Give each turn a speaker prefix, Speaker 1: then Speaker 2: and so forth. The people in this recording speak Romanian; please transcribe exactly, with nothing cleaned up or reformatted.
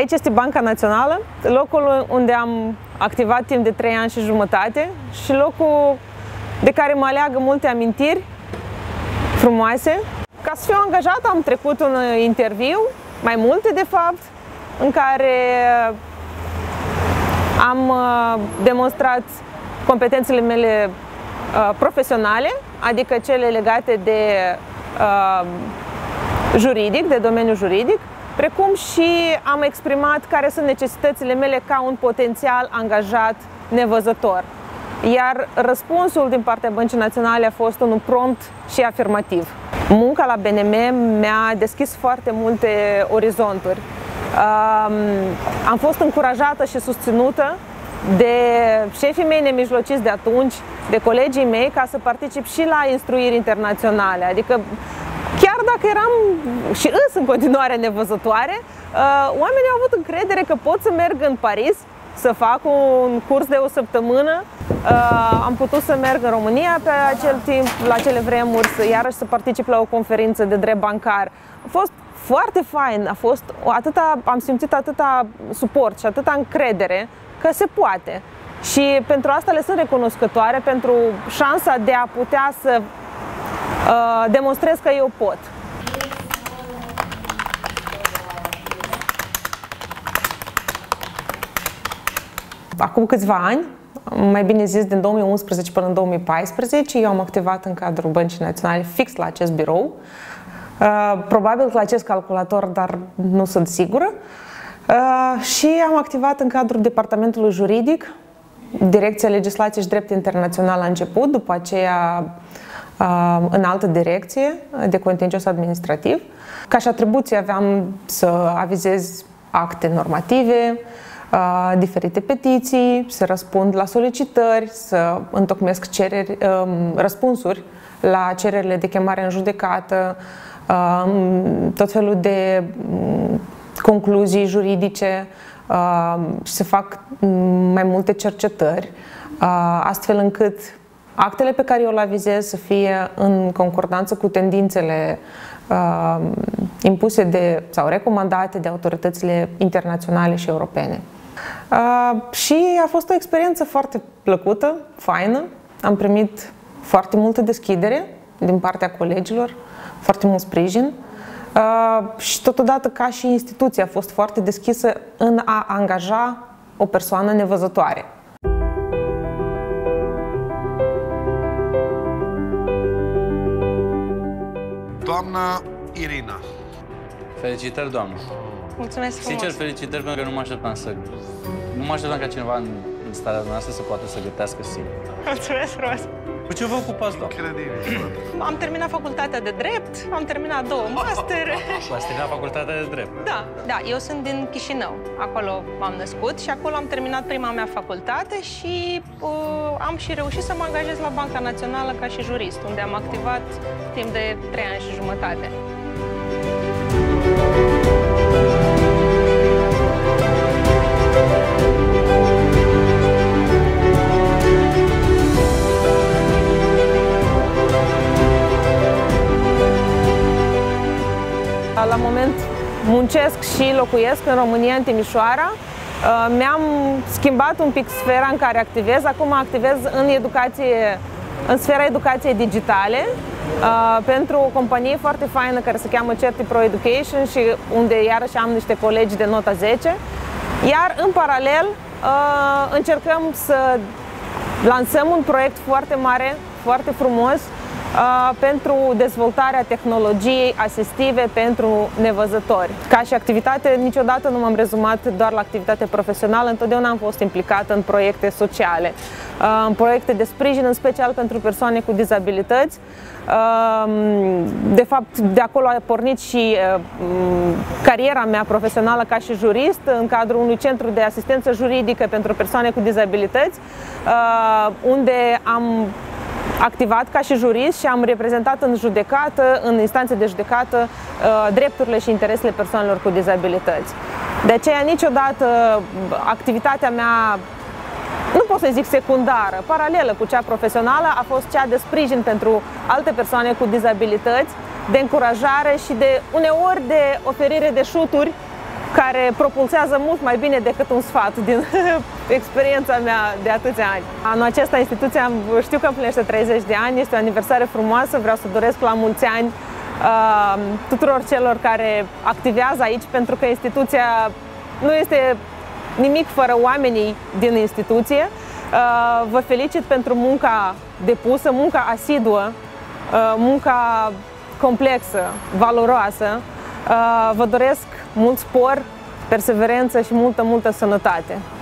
Speaker 1: Aici este Banca Națională, locul unde am activat timp de trei ani și jumătate și locul de care mă aleagă multe amintiri frumoase. Ca să fiu angajată am trecut un interviu, mai multe de fapt, în care am demonstrat competențele mele profesionale, adică cele legate de juridic, de domeniul juridic, precum și am exprimat care sunt necesitățile mele ca un potențial angajat nevăzător. Iar răspunsul din partea Băncii Naționale a fost unul prompt și afirmativ. Munca la B N M mi-a deschis foarte multe orizonturi. Am fost încurajată și susținută de șefii mei nemijlociți de atunci, de colegii mei, ca să particip și la instruiri internaționale. Adică, chiar dacă eram și îs în continuare nevăzătoare, oamenii au avut încredere că pot să merg în Paris, să fac un curs de o săptămână. Am putut să merg în România pe acel timp, la acele vremuri, să, iarăși să particip la o conferință de drept bancar. A fost foarte fain, a fost atâta, am simțit atâta suport și atâta încredere că se poate. Și pentru asta le sunt recunoscătoare, pentru șansa de a putea să uh, demonstrez că eu pot. Acum câțiva ani, mai bine zis din două mii unsprezece până în două mii paisprezece, eu am activat în cadrul Băncii Naționale fix la acest birou. Probabil că la acest calculator, dar nu sunt sigură. Și am activat în cadrul Departamentului Juridic, Direcția Legislație și Drept Internațional la început, după aceea în altă direcție de contencios administrativ. Ca și atribuții aveam să avizez acte normative, diferite petiții, să răspund la solicitări, să întocmesc cereri, răspunsuri la cererile de chemare în judecată, tot felul de concluzii juridice și să fac mai multe cercetări, astfel încât actele pe care eu le avizez să fie în concordanță cu tendințele impuse de, sau recomandate de autoritățile internaționale și europene. Și a fost o experiență foarte plăcută, faină. Am primit foarte multă deschidere din partea colegilor, foarte mult sprijin. Uh, și totodată ca și instituția a fost foarte deschisă în a angaja o persoană nevăzătoare.
Speaker 2: Doamna Irina.
Speaker 3: Felicitări, doamnă.
Speaker 4: Mulțumesc frumos.
Speaker 3: Sincer, felicitări, pentru că nu mă așteptam să... Nu mă așteptam ca cineva în starea noastră să poată să gătească singur.
Speaker 4: Mulțumesc frumos.
Speaker 3: Cu ce vă ocupați, doamnă?
Speaker 2: Incredibil.
Speaker 4: Am terminat facultatea de drept, am terminat două master.
Speaker 3: Ați terminat facultatea de drept?
Speaker 4: Da, da, eu sunt din Chișinău. Acolo m-am născut și acolo am terminat prima mea facultate și uh, am și reușit să mă angajez la Banca Națională ca și jurist, unde am activat timp de trei ani și jumătate.
Speaker 1: La moment muncesc și locuiesc în România, în Timișoara. Mi-am schimbat un pic sfera în care activez. Acum activez în educație, în sfera educației digitale, pentru o companie foarte faină care se cheamă CertiPro Education și unde iarăși am niște colegi de nota zece. Iar în paralel încercăm să lansăm un proiect foarte mare, foarte frumos, Uh, pentru dezvoltarea tehnologiei asistive pentru nevăzători. Ca și activitate, niciodată nu m-am rezumat doar la activitate profesională, întotdeauna am fost implicată în proiecte sociale, uh, în proiecte de sprijin, în special pentru persoane cu dizabilități. Uh, de fapt, de acolo a pornit și uh, cariera mea profesională ca și jurist, în cadrul unui centru de asistență juridică pentru persoane cu dizabilități, uh, unde am activat ca și jurist și am reprezentat în judecată, în instanțe de judecată, drepturile și interesele persoanelor cu dizabilități. De aceea, niciodată activitatea mea, nu pot să zic secundară, paralelă cu cea profesională, a fost cea de sprijin pentru alte persoane cu dizabilități, de încurajare și de uneori de oferire de șuturi care propulsează mult mai bine decât un sfat din experiența mea de atâția ani. Anul acesta instituția știu că împlinește treizeci de ani, este o aniversare frumoasă, vreau să doresc la mulți ani uh, tuturor celor care activează aici, pentru că instituția nu este nimic fără oamenii din instituție. Uh, vă felicit pentru munca depusă, munca asiduă, uh, munca complexă, valoroasă. Uh, vă doresc mult spor, perseverență și multă, multă sănătate.